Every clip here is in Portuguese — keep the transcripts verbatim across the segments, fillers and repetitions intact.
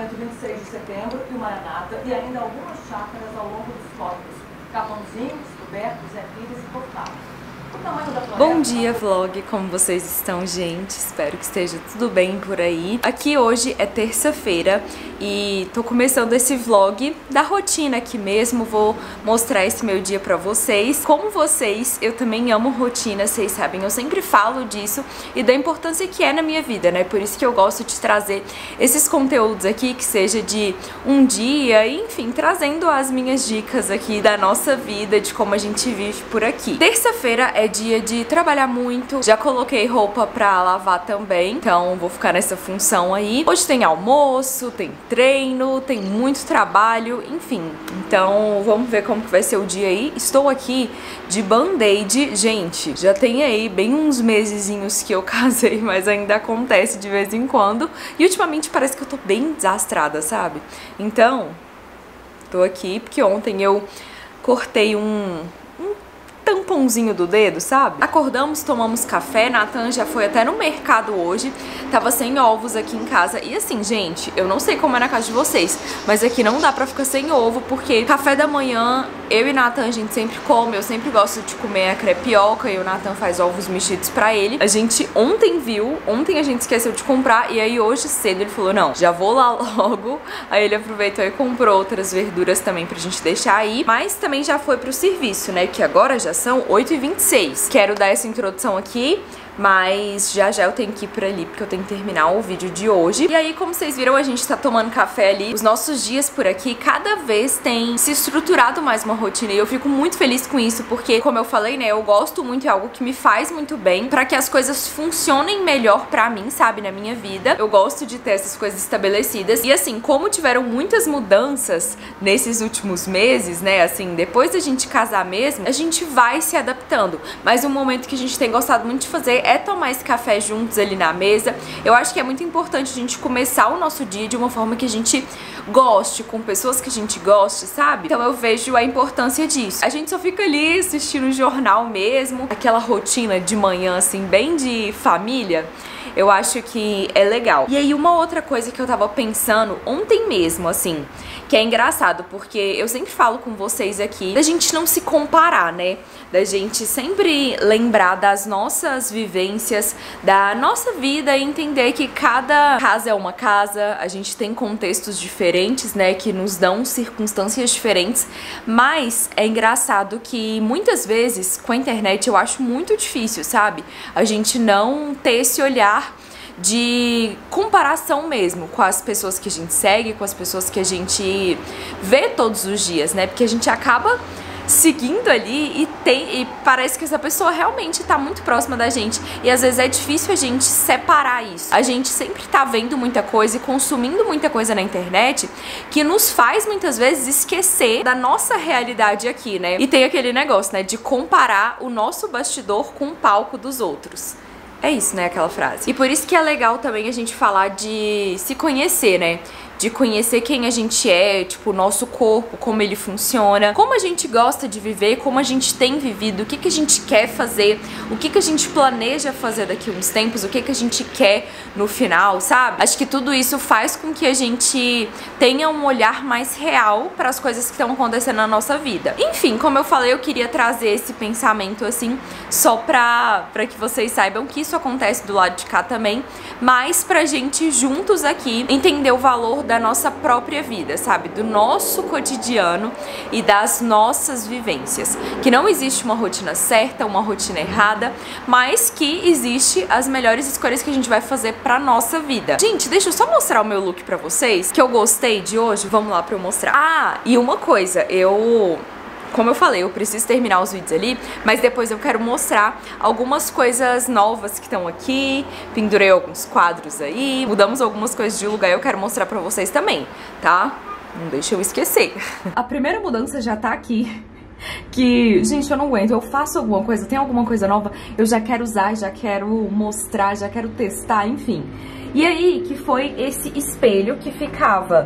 Entroncamento vinte e seis de setembro e o Maranata, e ainda algumas chácaras ao longo dos córregos, Capãozinho, Descoberto, Zé Pires e Portal. Bom dia, vlog! Como vocês estão, gente? Espero que esteja tudo bem por aí. Aqui hoje é terça-feira e tô começando esse vlog da rotina aqui mesmo. Vou mostrar esse meu dia pra vocês. Como vocês, eu também amo rotina, vocês sabem. Eu sempre falo disso e da importância que é na minha vida, né? Por isso que eu gosto de trazer esses conteúdos aqui, que seja de um dia, enfim, trazendo as minhas dicas aqui da nossa vida, de como a gente vive por aqui. Terça-feira é dia de trabalhar muito, já coloquei roupa pra lavar também, então vou ficar nessa função aí. Hoje tem almoço, tem treino, tem muito trabalho, enfim. Então vamos ver como que vai ser o dia aí. Estou aqui de band-aid, gente, já tem aí bem uns mesezinhos que eu casei, mas ainda acontece de vez em quando. E ultimamente parece que eu tô bem desastrada, sabe? Então, tô aqui porque ontem eu cortei um... tampãozinho do dedo, sabe? Acordamos, tomamos café, Nathan já foi até no mercado hoje, tava sem ovos aqui em casa. E assim, gente, eu não sei como é na casa de vocês, mas aqui não dá pra ficar sem ovo, porque café da manhã, eu e Nathan, a gente sempre come, eu sempre gosto de comer a crepioca e o Nathan faz ovos mexidos pra ele. A gente ontem viu, ontem a gente esqueceu de comprar, e aí hoje cedo ele falou, não, já vou lá logo. Aí ele aproveitou e comprou outras verduras também pra gente deixar aí, mas também já foi pro serviço, né, que agora já são oito e vinte e seis. Quero dar essa introdução aqui, mas já já eu tenho que ir pra ali, porque eu tenho que terminar o vídeo de hoje. E aí, como vocês viram, a gente tá tomando café ali. Os nossos dias por aqui, cada vez tem se estruturado mais uma rotina, e eu fico muito feliz com isso, porque, como eu falei, né, eu gosto muito, é algo que me faz muito bem, pra que as coisas funcionem melhor pra mim, sabe, na minha vida. Eu gosto de ter essas coisas estabelecidas. E assim, como tiveram muitas mudanças nesses últimos meses, né, assim, depois da gente casar mesmo, a gente vai se adaptando. Mas um momento que a gente tem gostado muito de fazer é tomar esse café juntos ali na mesa. Eu acho que é muito importante a gente começar o nosso dia de uma forma que a gente goste, com pessoas que a gente goste, sabe? Então eu vejo a importância disso. A gente só fica ali assistindo o jornal mesmo, aquela rotina de manhã, assim, bem de família. Eu acho que é legal. E aí, uma outra coisa que eu tava pensando ontem mesmo, assim, que é engraçado, porque eu sempre falo com vocês aqui da gente não se comparar, né? Da gente sempre lembrar das nossas vivências, da nossa vida, e entender que cada casa é uma casa, a gente tem contextos diferentes, né, que nos dão circunstâncias diferentes, mas é engraçado que muitas vezes com a internet eu acho muito difícil, sabe? A gente não ter esse olhar de comparação mesmo com as pessoas que a gente segue, com as pessoas que a gente vê todos os dias, né? Porque a gente acaba seguindo ali e, tem, e parece que essa pessoa realmente tá muito próxima da gente, e às vezes é difícil a gente separar isso. A gente sempre tá vendo muita coisa e consumindo muita coisa na internet que nos faz muitas vezes esquecer da nossa realidade aqui, né? E tem aquele negócio, né, de comparar o nosso bastidor com o palco dos outros. É isso, né, aquela frase. E por isso que é legal também a gente falar de se conhecer, né? De conhecer quem a gente é, tipo, o nosso corpo, como ele funciona, como a gente gosta de viver, como a gente tem vivido, o que que a gente quer fazer, o que que a gente planeja fazer daqui a uns tempos, o que que a gente quer no final, sabe? Acho que tudo isso faz com que a gente tenha um olhar mais real para as coisas que estão acontecendo na nossa vida. Enfim, como eu falei, eu queria trazer esse pensamento assim, só pra, pra que vocês saibam que isso acontece do lado de cá também, mas pra gente juntos aqui entender o valor da nossa própria vida, sabe? Do nosso cotidiano e das nossas vivências. Que não existe uma rotina certa, uma rotina errada, mas que existe as melhores escolhas que a gente vai fazer pra nossa vida. Gente, deixa eu só mostrar o meu look pra vocês, que eu gostei de hoje. Vamos lá pra eu mostrar. Ah, e uma coisa, eu... Como eu falei, eu preciso terminar os vídeos ali, mas depois eu quero mostrar algumas coisas novas que estão aqui. Pendurei alguns quadros aí, mudamos algumas coisas de lugar e eu quero mostrar pra vocês também, tá? Não deixa eu esquecer. A primeira mudança já tá aqui. Que, gente, eu não aguento, eu faço alguma coisa, tem alguma coisa nova, eu já quero usar, já quero mostrar, já quero testar, enfim. E aí, que foi esse espelho que ficava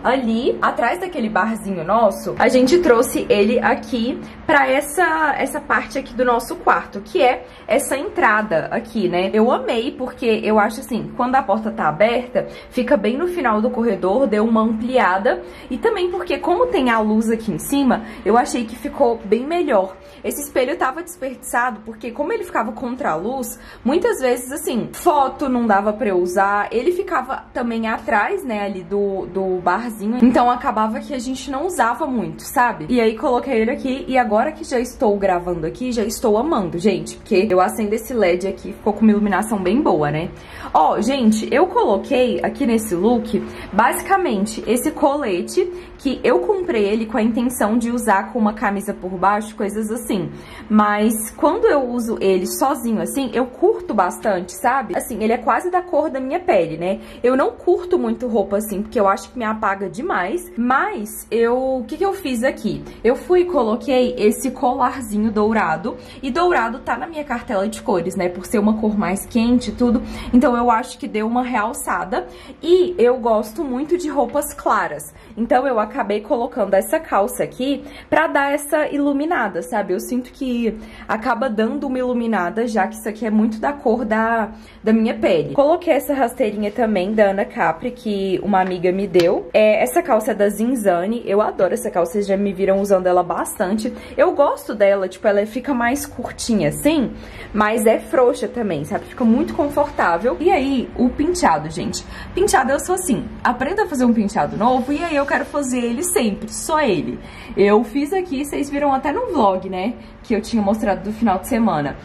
ali, atrás daquele barzinho nosso, a gente trouxe ele aqui pra essa, essa parte aqui do nosso quarto, que é essa entrada aqui, né? Eu amei, porque eu acho assim, quando a porta tá aberta, fica bem no final do corredor, deu uma ampliada, e também porque como tem a luz aqui em cima, eu achei que ficou bem melhor. Esse espelho tava desperdiçado, porque como ele ficava contra a luz, muitas vezes, assim, foto não dava pra eu usar, ele ficava também atrás, né, ali do, do barzinho, então acabava que a gente não usava muito, sabe? E aí coloquei ele aqui, e agora que já estou gravando aqui, já estou amando, gente, porque eu acendo esse L E D aqui, ficou com uma iluminação bem boa, né? Ó, gente, eu coloquei aqui nesse look, basicamente, esse colete, que eu comprei ele com a intenção de usar com uma camisa por baixo, coisas assim. Mas quando eu uso ele sozinho assim, eu curto bastante, sabe? Assim, ele é quase da cor da minha pele, né? Eu não curto muito roupa assim, porque eu acho que me apaga demais. Mas eu... o que que eu fiz aqui? Eu fui e coloquei esse colarzinho dourado. E dourado tá na minha cartela de cores, né? Por ser uma cor mais quente e tudo. Então eu acho que deu uma realçada. E eu gosto muito de roupas claras. Então eu acabei colocando essa calça aqui pra dar essa iluminada, sabe? Eu sinto que acaba dando uma iluminada, já que isso aqui é muito da cor da, da minha pele. Coloquei essa rasteirinha também da Ana Capri, que uma amiga me deu. É, essa calça é da Zinzane, eu adoro essa calça, vocês já me viram usando ela bastante. Eu gosto dela, tipo, ela fica mais curtinha assim, mas é frouxa também, sabe? Fica muito confortável. E aí, o penteado, gente. Penteado eu sou assim, aprenda a fazer um penteado novo e aí eu quero fazer ele sempre, só ele. Eu fiz aqui, vocês viram até no vlog, né, que eu tinha mostrado do final de semana.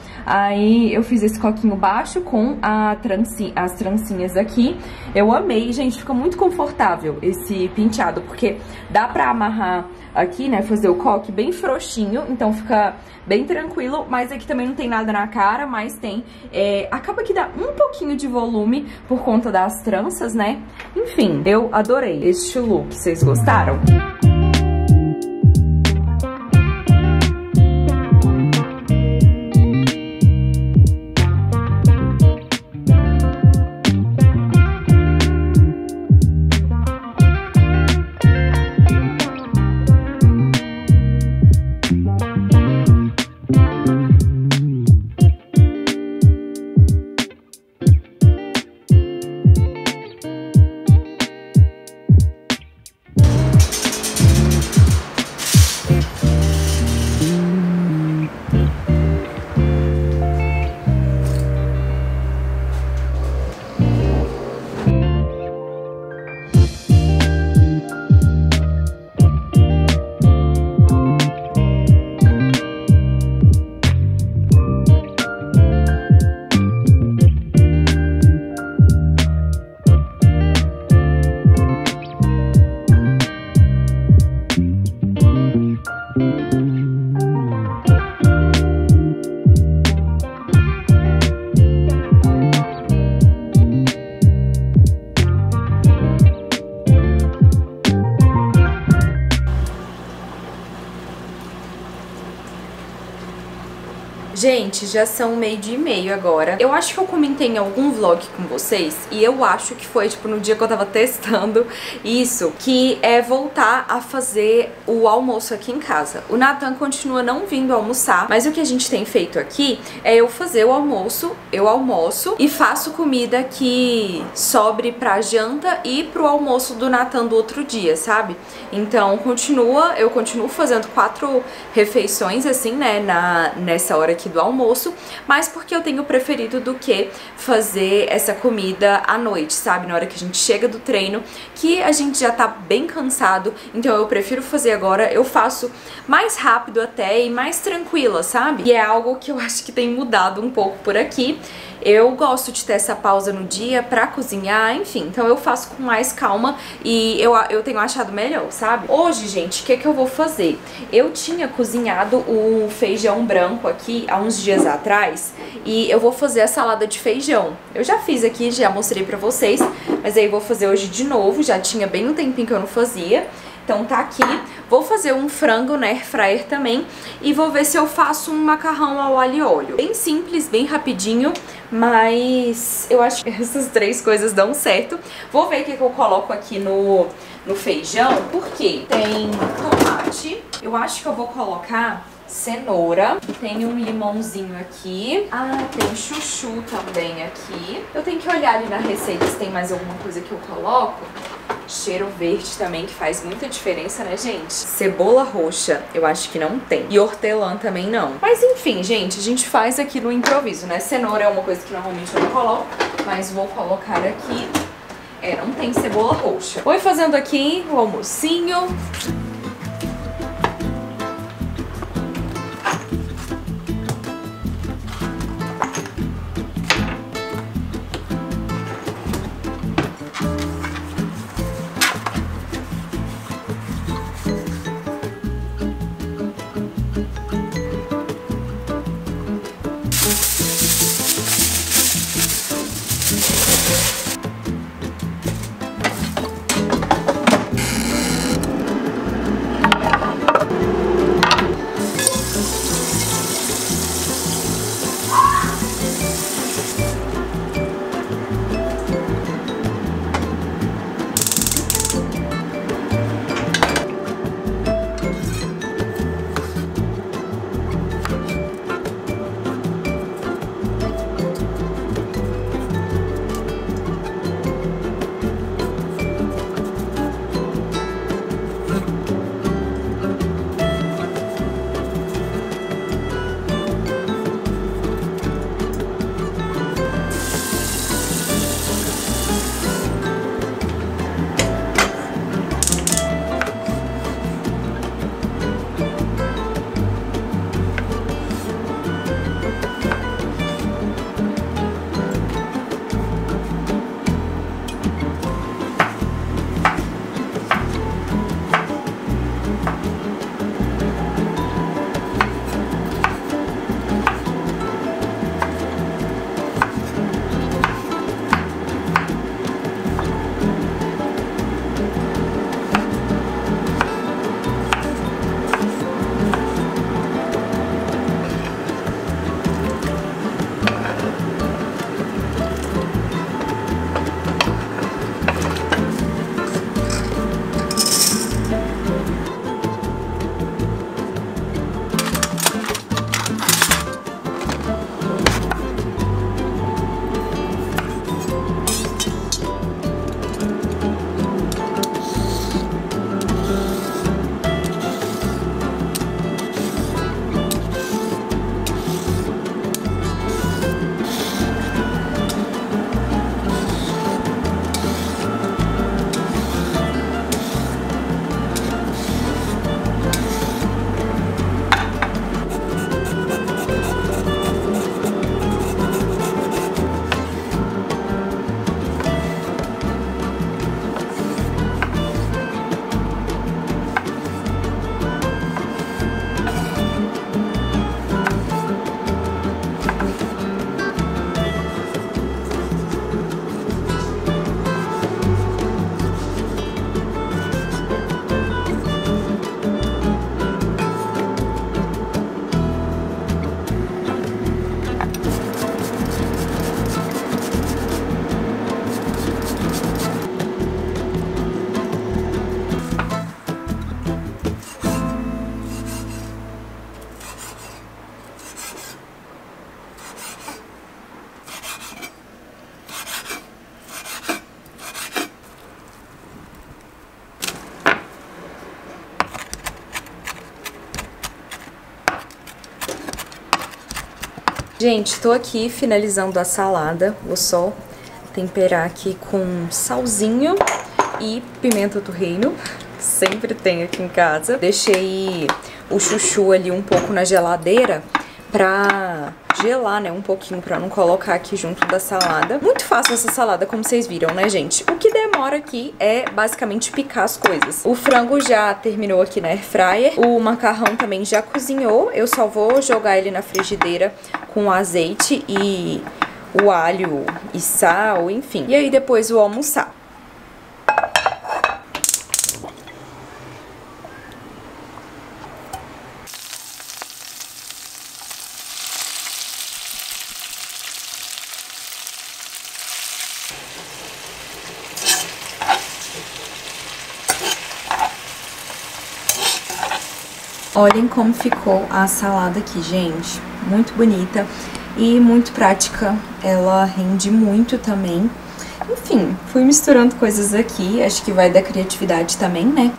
Aí eu fiz esse coquinho baixo com a tranci, as trancinhas aqui. Eu amei, gente, fica muito confortável esse penteado, porque dá pra amarrar aqui, né, fazer o coque bem frouxinho, então fica bem tranquilo, mas aqui também não tem nada na cara, mas tem, é, acaba que dá um pouquinho de volume por conta das tranças, né? Enfim, eu adorei este look, vocês gostaram? Gente, já são meio-dia e meio agora. Eu acho que eu comentei em algum vlog com vocês, e eu acho que foi, tipo, no dia que eu tava testando isso, que é voltar a fazer o almoço aqui em casa. O Nathan continua não vindo almoçar, mas o que a gente tem feito aqui é eu fazer o almoço, eu almoço e faço comida que sobre pra janta e pro almoço do Nathan do outro dia, sabe? Então, continua, eu continuo fazendo quatro refeições, assim, né, na, nessa hora aqui do almoço, mas porque eu tenho preferido do que fazer essa comida à noite, sabe? Na hora que a gente chega do treino, que a gente já tá bem cansado, então eu prefiro fazer agora, eu faço mais rápido até e mais tranquila, sabe? E é algo que eu acho que tem mudado um pouco por aqui. Eu gosto de ter essa pausa no dia pra cozinhar, enfim, então eu faço com mais calma e eu, eu tenho achado melhor, sabe? Hoje, gente, o que que eu vou fazer? Eu tinha cozinhado o feijão branco aqui há uns dias atrás e eu vou fazer a salada de feijão. Eu já fiz aqui, já mostrei pra vocês, mas aí eu vou fazer hoje de novo, já tinha bem um tempinho que eu não fazia. Então tá aqui, vou fazer um frango na air fryer também e vou ver se eu faço um macarrão ao alho e óleo. Bem simples, bem rapidinho, mas eu acho que essas três coisas dão certo. Vou ver o que, que eu coloco aqui no, no feijão, porque tem tomate, eu acho que eu vou colocar cenoura, tem um limãozinho aqui, ah, tem chuchu também aqui. Eu tenho que olhar ali na receita se tem mais alguma coisa que eu coloco. Cheiro verde também, que faz muita diferença, né, gente? Cebola roxa, eu acho que não tem. E hortelã também não. Mas enfim, gente, a gente faz aqui no improviso, né? Cenoura é uma coisa que normalmente eu não coloco, mas vou colocar aqui. É, não tem cebola roxa. Vou fazendo aqui o almocinho. Gente, tô aqui finalizando a salada. Vou só temperar aqui com salzinho e pimenta do reino. Sempre tem aqui em casa. Deixei o chuchu ali um pouco na geladeira pra gelar, né, um pouquinho, pra não colocar aqui junto da salada. Muito fácil essa salada, como vocês viram, né, gente? O que demora aqui é basicamente picar as coisas. O frango já terminou aqui na air fryer, o macarrão também já cozinhou. Eu só vou jogar ele na frigideira com azeite e o alho e sal, enfim. E aí depois vou almoçar. Olhem como ficou a salada aqui, gente. Muito bonita e muito prática. Ela rende muito também. Enfim, fui misturando coisas aqui. Acho que vai da criatividade também, né?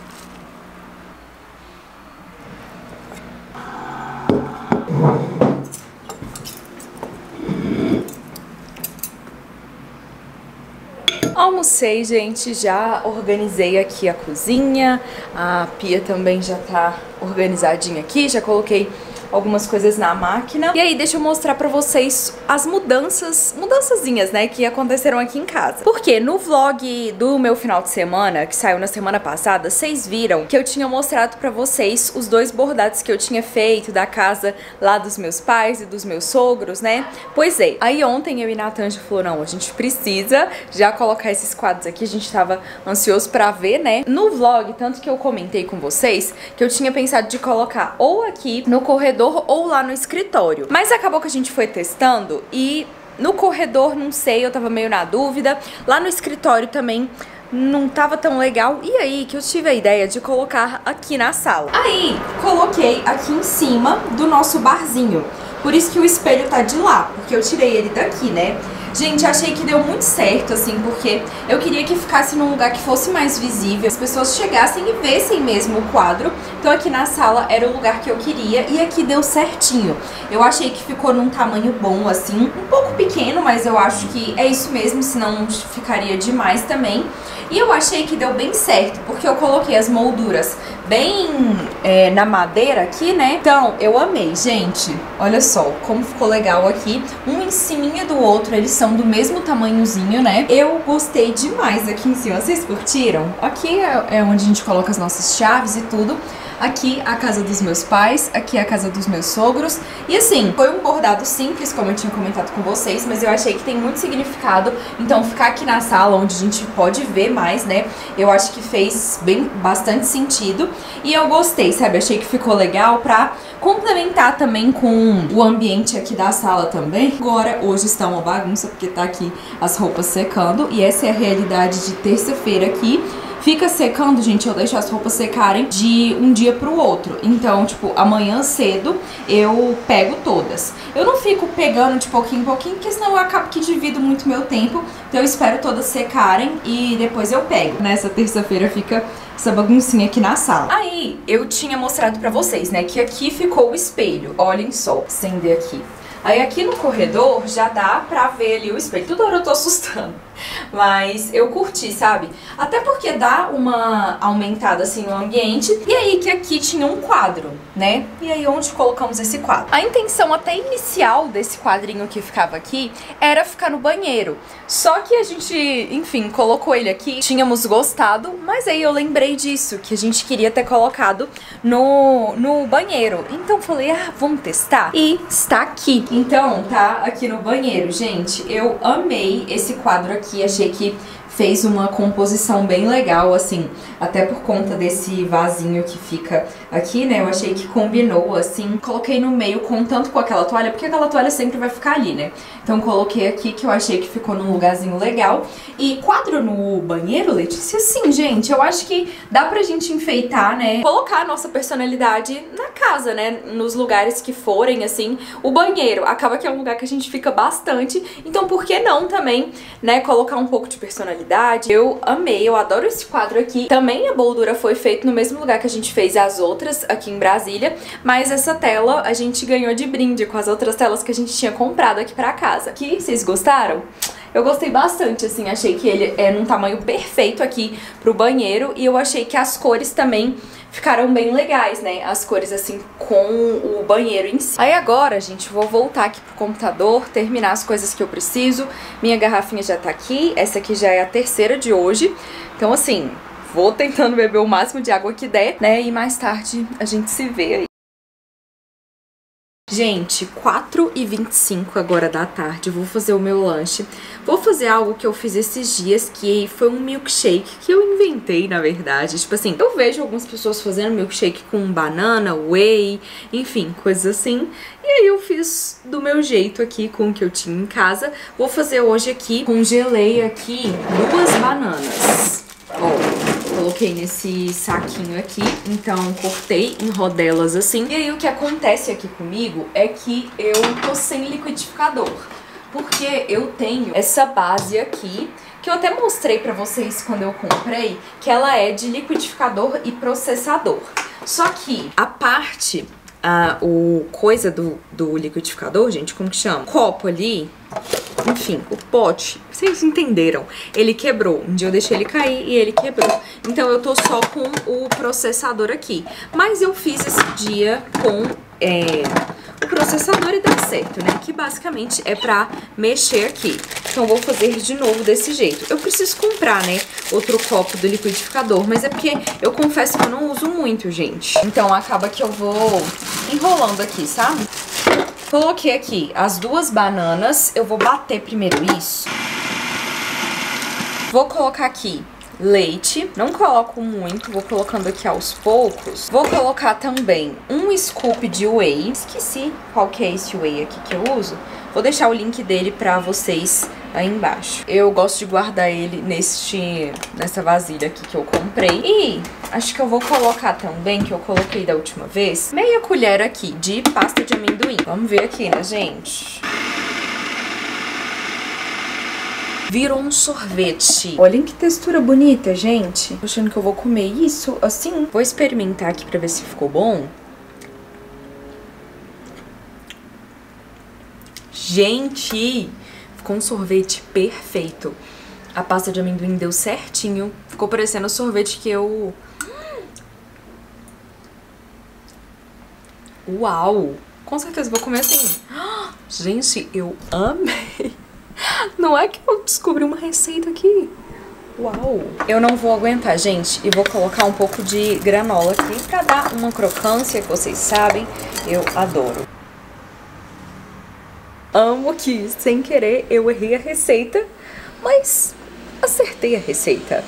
Almocei, gente, já organizei aqui a cozinha, a pia também já tá organizadinha aqui, já coloquei algumas coisas na máquina. E aí, deixa eu mostrar pra vocês as mudanças, mudançazinhas, né, que aconteceram aqui em casa. Porque no vlog do meu final de semana, que saiu na semana passada, vocês viram que eu tinha mostrado pra vocês os dois bordados que eu tinha feito da casa lá dos meus pais e dos meus sogros, né? Pois é, aí ontem eu e Natan já falou, não, a gente precisa já colocar esses quadros aqui, a gente tava ansioso pra ver, né? No vlog, tanto que eu comentei com vocês, que eu tinha pensado de colocar ou aqui no corredor ou lá no escritório. Mas acabou que a gente foi testando e no corredor, não sei, eu tava meio na dúvida. Lá no escritório também não tava tão legal. E aí que eu tive a ideia de colocar aqui na sala. Aí, coloquei aqui em cima do nosso barzinho. Por isso que o espelho tá de lá, porque eu tirei ele daqui, né? Gente, achei que deu muito certo, assim, porque eu queria que ficasse num lugar que fosse mais visível, as pessoas chegassem e vissem mesmo o quadro. Então aqui na sala era o lugar que eu queria e aqui deu certinho. Eu achei que ficou num tamanho bom, assim, um pouco pequeno, mas eu acho que é isso mesmo, senão ficaria demais também. E eu achei que deu bem certo, porque eu coloquei as molduras bem é, na madeira aqui, né? Então, eu amei, gente. Olha só como ficou legal aqui. Um em cima do outro, eles são do mesmo tamanhozinho, né? Eu gostei demais aqui em cima. Vocês curtiram? Aqui é, é onde a gente coloca as nossas chaves e tudo. Aqui a casa dos meus pais, aqui a casa dos meus sogros. E assim, foi um bordado simples, como eu tinha comentado com vocês, mas eu achei que tem muito significado. Então ficar aqui na sala, onde a gente pode ver mais, né? Eu acho que fez bem, bastante sentido. E eu gostei, sabe? Achei que ficou legal pra complementar também com o ambiente aqui da sala também. Agora, hoje está uma bagunça, porque tá aqui as roupas secando. E essa é a realidade de terça-feira aqui. Fica secando, gente, eu deixo as roupas secarem de um dia pro outro. Então, tipo, amanhã cedo eu pego todas. Eu não fico pegando de pouquinho em pouquinho, porque senão eu acabo que divido muito meu tempo. Então eu espero todas secarem e depois eu pego. Nessa terça-feira fica essa baguncinha aqui na sala. Aí, eu tinha mostrado pra vocês, né, que aqui ficou o espelho. Olhem só, acender aqui. Aí aqui no corredor já dá pra ver ali o espelho. Toda hora eu tô assustando. Mas eu curti, sabe? Até porque dá uma aumentada assim no ambiente. E aí que aqui tinha um quadro, né? E aí onde colocamos esse quadro? A intenção até inicial desse quadrinho que ficava aqui era ficar no banheiro. Só que a gente, enfim, colocou ele aqui. Tínhamos gostado, mas aí eu lembrei disso, que a gente queria ter colocado no, no banheiro. Então falei, ah, vamos testar? E está aqui. Então tá aqui no banheiro, gente. Eu amei esse quadro aqui. Achei que fez uma composição bem legal, assim, até por conta desse vasinho que fica aqui, né? Eu achei que combinou, assim. Coloquei no meio, com tanto com aquela toalha, porque aquela toalha sempre vai ficar ali, né? Então coloquei aqui, que eu achei que ficou num lugarzinho legal. E quadro no banheiro, Letícia, sim, gente, eu acho que dá pra gente enfeitar, né? Colocar a nossa personalidade na casa, né? Nos lugares que forem, assim. O banheiro acaba que é um lugar que a gente fica bastante, então por que não também, né? Colocar um pouco de personalidade. Eu amei, eu adoro esse quadro aqui. Também a moldura foi feita no mesmo lugar que a gente fez as outras aqui em Brasília, mas essa tela a gente ganhou de brinde com as outras telas que a gente tinha comprado aqui pra casa. Aqui, vocês gostaram? Eu gostei bastante, assim, achei que ele é num tamanho perfeito aqui pro banheiro e eu achei que as cores também ficaram bem legais, né? As cores, assim, com o banheiro em si. Aí agora, gente, vou voltar aqui pro computador, terminar as coisas que eu preciso. Minha garrafinha já tá aqui, essa aqui já é a terceira de hoje. Então, assim, vou tentando beber o máximo de água que der, né? E mais tarde a gente se vê aí. Gente, quatro e vinte e cinco agora da tarde, eu vou fazer o meu lanche. Vou fazer algo que eu fiz esses dias, que foi um milkshake, que eu inventei, na verdade. Tipo assim, eu vejo algumas pessoas fazendo milkshake com banana, whey, enfim, coisas assim. E aí eu fiz do meu jeito aqui, com o que eu tinha em casa. Vou fazer hoje aqui, congelei aqui duas bananas. Ó, coloquei nesse saquinho aqui, então cortei em rodelas assim. E aí o que acontece aqui comigo é que eu tô sem liquidificador, porque eu tenho essa base aqui, que eu até mostrei pra vocês quando eu comprei, que ela é de liquidificador e processador. Só que a parte, a, o coisa do, do liquidificador, gente, como que chama? O copo ali, enfim, o pote, vocês entenderam, ele quebrou. Um dia eu deixei ele cair e ele quebrou. Então eu tô só com o processador aqui. Mas eu fiz esse dia com é, o processador e dá certo, né? Que basicamente é pra mexer aqui. Então eu vou fazer de novo desse jeito. Eu preciso comprar, né, outro copo do liquidificador, mas é porque eu confesso que eu não uso muito, gente. Então acaba que eu vou enrolando aqui, sabe? Coloquei aqui as duas bananas. Eu vou bater primeiro isso. Vou colocar aqui leite. Não coloco muito, vou colocando aqui aos poucos. Vou colocar também um scoop de whey. Esqueci qual que é esse whey aqui que eu uso. Vou deixar o link dele pra vocês aí embaixo. Eu gosto de guardar ele neste, nessa vasilha aqui que eu comprei. E acho que eu vou colocar também, que eu coloquei da última vez, meia colher aqui de pasta de amendoim. Vamos ver aqui, né, gente? Virou um sorvete. Olhem que textura bonita, gente. Tô achando que eu vou comer isso assim. Vou experimentar aqui pra ver se ficou bom. Gente, ficou um sorvete perfeito. A pasta de amendoim deu certinho. Ficou parecendo o sorvete que eu... Uau! Com certeza vou comer assim. Gente, eu amei. Não é que eu descobri uma receita aqui. Uau! Eu não vou aguentar, gente. E vou colocar um pouco de granola aqui pra dar uma crocância que vocês sabem. Eu adoro. Amo que, sem querer, eu errei a receita, mas acertei a receita.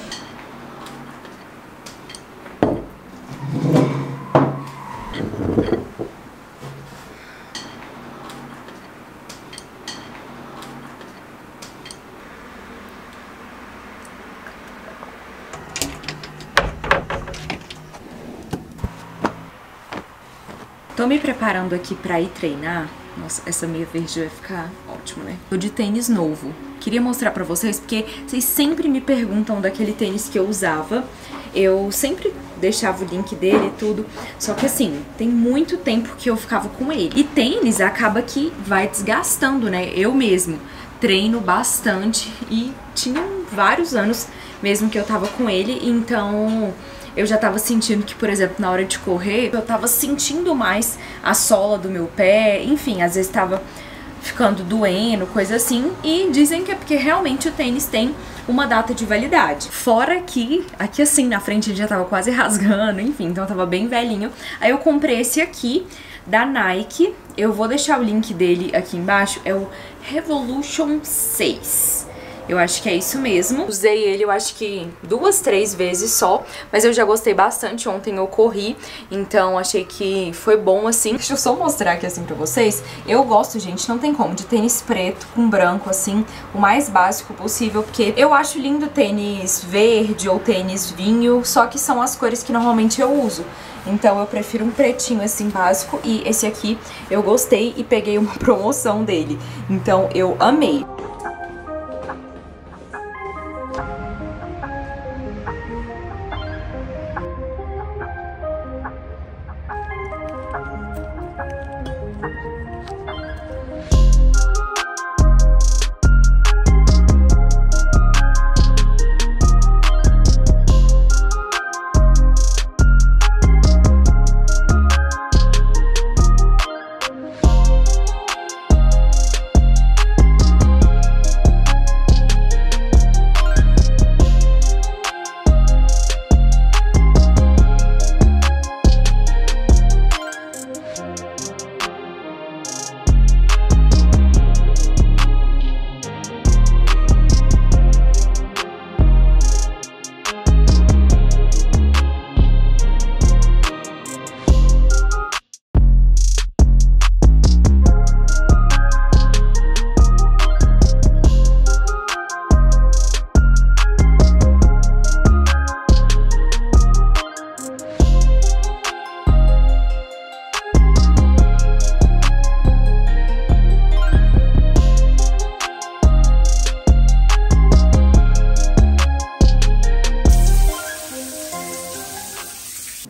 Tô me preparando aqui pra ir treinar. Nossa, essa meia verde vai ficar ótimo, né? Tô de tênis novo. Queria mostrar pra vocês, porque vocês sempre me perguntam daquele tênis que eu usava. Eu sempre deixava o link dele e tudo. Só que assim, tem muito tempo que eu ficava com ele. E tênis acaba que vai desgastando, né? Eu mesmo treino bastante e tinham vários anos mesmo que eu tava com ele, então... eu já tava sentindo que, por exemplo, na hora de correr, eu tava sentindo mais a sola do meu pé, enfim, às vezes tava ficando doendo, coisa assim, e dizem que é porque realmente o tênis tem uma data de validade. Fora que, aqui assim, na frente ele já tava quase rasgando, enfim, então tava bem velhinho. Aí eu comprei esse aqui, da Nike, eu vou deixar o link dele aqui embaixo, é o Revolution seis. Eu acho que é isso mesmo. Usei ele, eu acho que duas, três vezes só, mas eu já gostei bastante. Ontem eu corri, então achei que foi bom assim. Deixa eu só mostrar aqui assim pra vocês. Eu gosto, gente, não tem como, de tênis preto com branco assim, o mais básico possível, porque eu acho lindo tênis verde ou tênis vinho, só que são as cores que normalmente eu uso. Então eu prefiro um pretinho assim básico, e esse aqui eu gostei e peguei uma promoção dele. Então eu amei.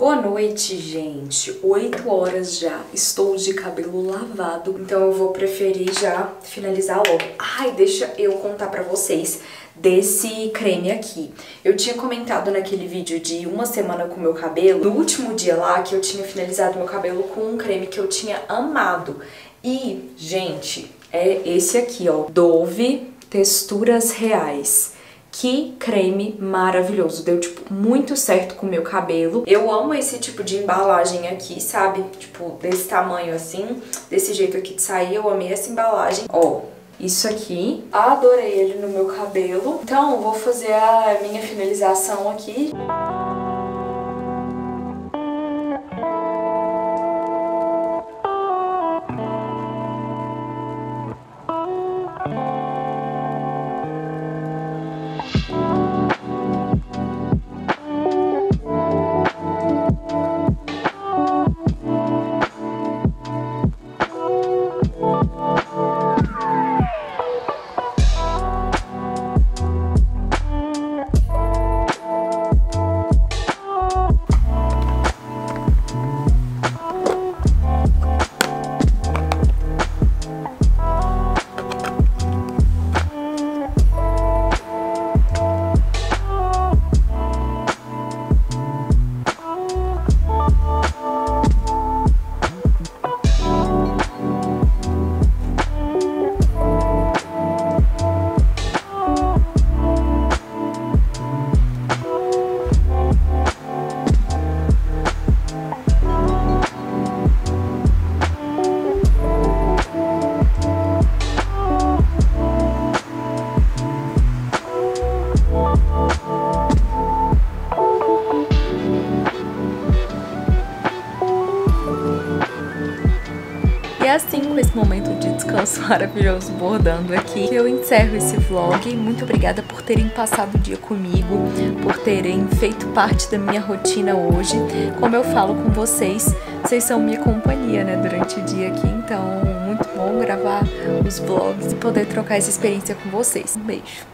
Boa noite, gente. oito horas já. Estou de cabelo lavado, então eu vou preferir já finalizar logo. Ai, deixa eu contar pra vocês desse creme aqui. Eu tinha comentado naquele vídeo de uma semana com meu cabelo, no último dia lá, que eu tinha finalizado meu cabelo com um creme que eu tinha amado. E, gente, é esse aqui, ó, Dove Texturas Reais. Que creme maravilhoso, deu, tipo, muito certo com o meu cabelo. Eu amo esse tipo de embalagem aqui, sabe? Tipo, desse tamanho assim, desse jeito aqui de sair, eu amei essa embalagem. Ó, isso aqui, adorei ele no meu cabelo. Então, eu vou fazer a minha finalização aqui. E assim, com esse momento de descanso maravilhoso bordando aqui, eu encerro esse vlog. Muito obrigada por terem passado o dia comigo, por terem feito parte da minha rotina hoje. Como eu falo com vocês, vocês são minha companhia, né, durante o dia aqui, então muito bom gravar os vlogs e poder trocar essa experiência com vocês. Um beijo!